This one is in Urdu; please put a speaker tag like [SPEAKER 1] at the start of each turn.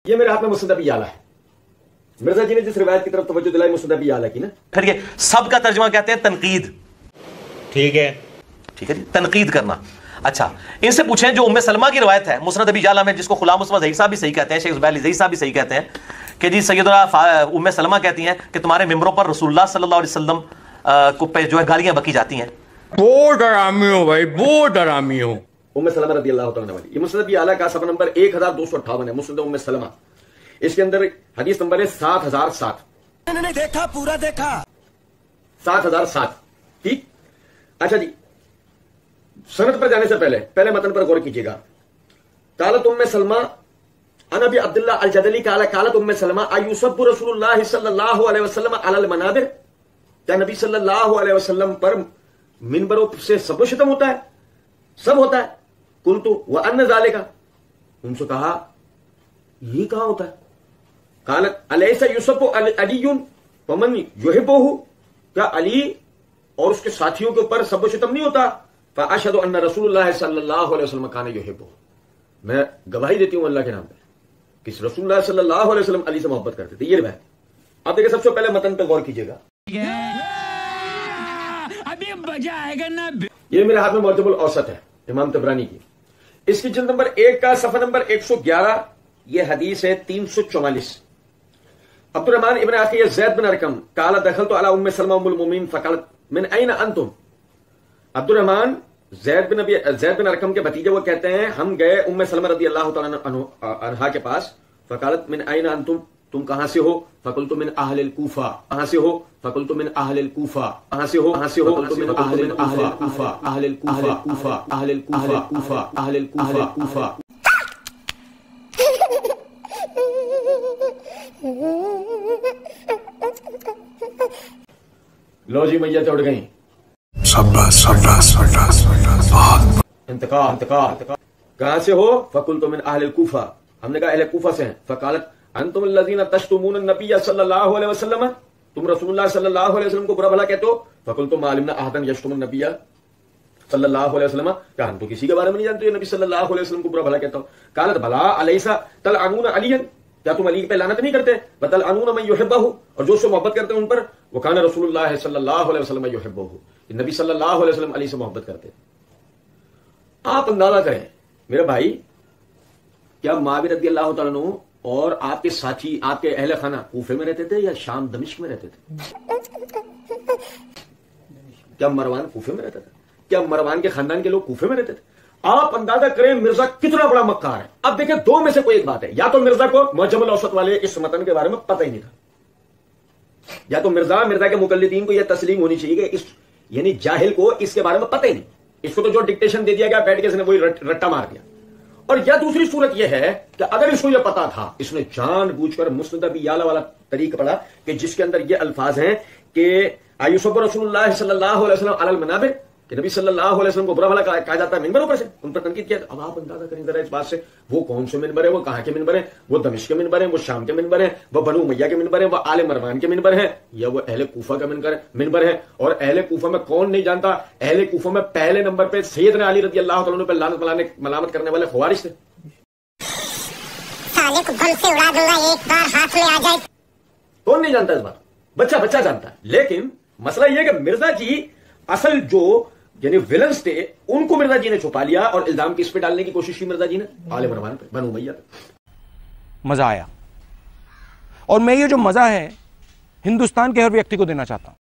[SPEAKER 1] یہ میرے ہاتھ میں مسند ابی یعلا ہے. مرزا جی نے جس روایت کی طرف توجہ دلائی مسند ابی یعلا کی نا. پھر یہ سب کا ترجمہ کہتے ہیں تنقید. ٹھیک ہے جی, تنقید کرنا. اچھا ان سے پوچھیں جو ام سلمہ کی روایت ہے مسند ابی یعلا میں, جس کو غلام مسلم ظہیر صاحب بھی صحیح کہتے ہیں, شیخ زبیر علی ظہیر صاحب بھی صحیح کہتے ہیں کہ جی سیدنا ام سلمہ کہتی ہیں کہ تمہارے ممبروں پر رسول اللہ صلی اللہ علیہ وسلم کو پہ جو ہے گالیاں بکی جاتی ہیں.
[SPEAKER 2] بہت حرامی ہو بھائی, بہت حرامی ہو.
[SPEAKER 1] ام سلمہ رضی اللہ تعالیٰ عنہ. یہ مسند ابی یعلا کا صفحہ نمبر 1258 ہے, مسند ام سلمہ. اس کے اندر حدیث نمبر ہے 7007.
[SPEAKER 3] میں نے دیکھا, پورا دیکھا.
[SPEAKER 1] 7007. ٹھیک. اچھا جی, سند پر جانے سے پہلے متن پر غور کیجیے گا. قالت ام سلمہ عن ابی عبداللہ الجدلی قالت ام سلمہ ایسب رسول اللہ صلی اللہ علیہ وسلم علی المنابر, کیا نبی صلی اللہ علیہ وسلم پر منبروں سے سب و شتم ہوتا ہے, سب ہوتا ہے. قلت وان ذالک, ان سے کہا یہ کہاں ہوتا ہے. قالت الیس یسب علی ومن یحبہ, کیا علی اور اس کے ساتھیوں کے اوپر سب و شتم نہیں ہوتا. فاشهد ان رسول اللہ صلی اللہ علیہ وسلم کان یحبہ, میں گواہی دیتی ہوں اللہ کے نام پہ کہ رسول اللہ صلی اللہ علیہ وسلم علی سے محبت کرتے تھے. یہ روایت اب دیکھیں, سب سے پہلے متن پہ غور کیجیے گا.
[SPEAKER 3] ابھی مزہ آئے گا نا.
[SPEAKER 1] یہ میرے ہاتھ میں معجم الاوسط ہے امام طبرانی کی. اس کی جلد نمبر 1 کا صفحہ نمبر 111. یہ حدیث ہے 344. عبد الرحمن ابن اخی زید بن ارقم قال دخلت على ام سلمہ ام المؤمنین فقالت من اين انتم. عبد الرحمن زید بن ارقم کے بھتیجے وہ کہتے ہیں ہم گئے ام سلمہ رضی اللہ تعالی عنہا کے پاس. فقالت من اين انتم, تم کہاں سے ہو. فقلت من اہل الکوفہ. کہاں سے ہو. فقلت من اہل الکوفہ. کہاں سے ہو. فقلت من اہل الکوفہ. اہل الکوفہ. اہل الکوفہ. اہل الکوفہ. لو جی میاں چڑھ گئی. انتقال. کہاں سے ہو. فقلت من اہل الکوفہ, ہم نے کہا اہل کوفہ سے ہیں. فقالت انتم الذین تشتمون النبی صلی اللہ علیہ وسلم, تم رسول اللہ صلی اللہ علیہ وسلم کو برا بھلا کہتے ہو. فقلت ما علمنا احدا یشتم النبی صلی اللہ علیہ وسلم, کہ ہم تو کسی کے بارے میں نہیں جانتے جو نبی صلی اللہ علیہ وسلم کو برا بھلا کہتا ہو. قالت بلا الیس تلعنون علی, کیا تم علی پہ لعنت نہیں کرتے. وتلعنون من یحبہ, اور جو سے محبت کرتے ہیں ان پر. وکان رسول اللہ صلی اللہ علیہ وسلم یحبہ, نبی صلی اللہ علیہ وسلم علی سے محبت کرتے. آپ اندازہ کریں میرے بھائی, کیا معاویہ رضی اللہ تعالیٰ عنہ اور آپ کے ساتھی, آپ کے اہل خانہ کوفے میں رہتے تھے یا شام دمشق میں رہتے تھے. کیا مروان کوفے میں رہتا تھا. کیا مروان کے خاندان کے لوگ کوفے میں رہتے تھے. آپ اندازہ کریں مرزا کتنا بڑا مکار ہے. اب دیکھیں دو میں سے کوئی ایک بات ہے, یا تو مرزا کو معجم الاوسط والے اس متن کے بارے میں پتہ ہی نہیں تھا, یا تو مرزا کے مقلدین کو یہ تسلیم ہونی چاہیے کہ اس یعنی جاہل کو اس کے بارے میں پتہ ہی نہیں, اس کو تو جو ڈکٹیشن دے دیا گیا بیٹھ کے اس نے وہی رٹا مار دیا. اور یا دوسری صورت یہ ہے کہ اگر اس کو یہ پتا تھا, اس نے جان بوجھ کر مسند ابی یعلا والا طریقہ پڑھا کہ جس کے اندر یہ الفاظ ہیں کہ ایوسب رسول اللہ صلی اللہ علیہ وسلم علی المنابر, کہ نبی صلی اللہ علیہ وسلم کو برا بھلا کہا جاتا ہے منبروں پر سے, ان پر تنقید کیا. اب آپ اندازہ کریں ذرا اس بات سے, وہ کون سے منبر ہیں, وہ کہاں کے منبر ہیں, وہ دمشق کے منبر ہیں, وہ شام کے منبر ہیں, وہ بنو امیہ کے منبر ہیں, وہ آل مروان کے منبر ہیں, یا وہ اہل کوفہ کا منبر ہے. اور اہل کوفہ میں کون نہیں جانتا, اہل کوفہ میں پہلے نمبر پہ سیدنا علی رضی اللہ تعالیٰ عنہ پہ لعنت ملامت کرنے والے خوارج تھے.
[SPEAKER 4] سالے کو بم سے اڑا دوں گا ایک بار ہاتھ میں آ جائے.
[SPEAKER 1] کون نہیں جانتا اس بات, بچہ جانتا ہے. لیکن مسئلہ یہ کہ مرزا جی اصل جو یعنی ویلنس تھے ان کو مرزا جی نے چھپا لیا اور الزام کس پہ ڈالنے کی کوشش کی مرزا جی نے, آل مروان پہ, بنو امیہ پہ.
[SPEAKER 2] مزہ آیا, اور میں یہ جو مزہ ہے ہندوستان کے ہر ویکتی کو دینا چاہتا ہوں.